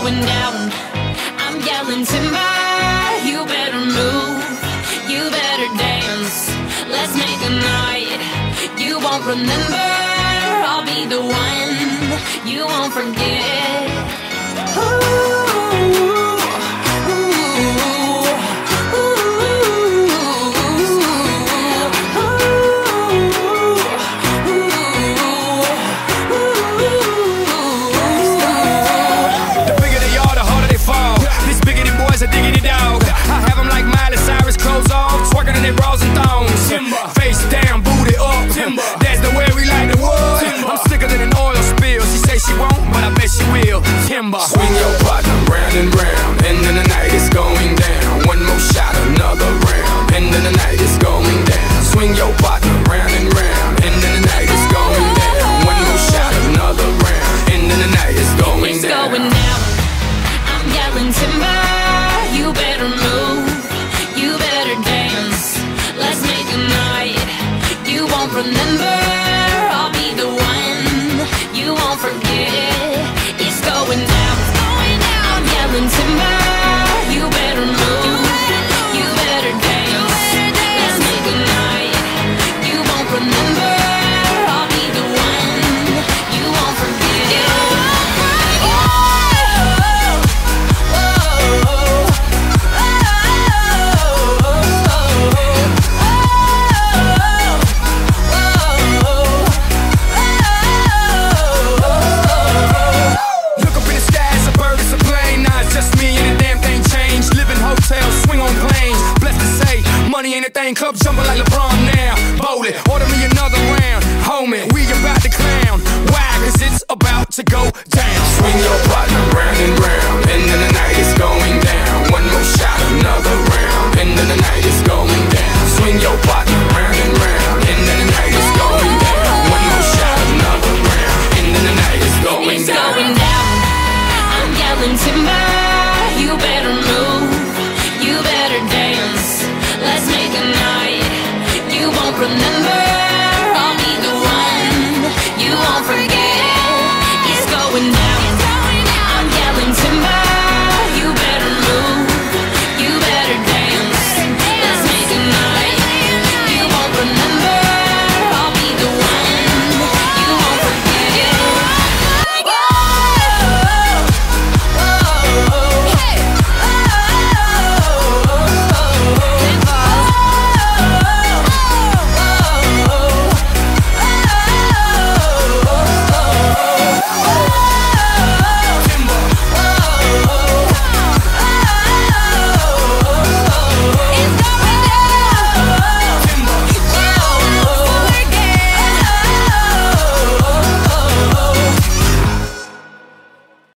going down. I'm yelling timber, you better move, you better dance. Let's make a night you won't remember. I'll be the one you won't forget. Ooh. A diggity dog. I have them like Miley Cyrus, clothes off, twerking in their bras and thongs. Timber. Face down, booty up. Timber. That's the way we like the wood. Timber. I'm sicker than an oil spill. She say she won't, but I bet she will. Timber. Swing your partner round and round, and then the night is going down. One more shot, another round, and then the night is going down. Swing your partner round and round, and then the night is going down. One more shot, another round, and then the night is going it's down. Going down. I'm yelling timber. You better move, you better dance. Let's make a night you won't remember. I'll be the one you won't forget. It's going down, I'm yelling timber. You better move, you better dance. Let's make a night you won't remember. I'll be the one you won't forget. Money ain't a thing, club jumping like LeBron now. Bowling, order me another round. Homie, we about to clown. Why? Cause it's about to go down. Swing your partner round and round, and then the night is going down. One more shot, another round, and then the night is going down.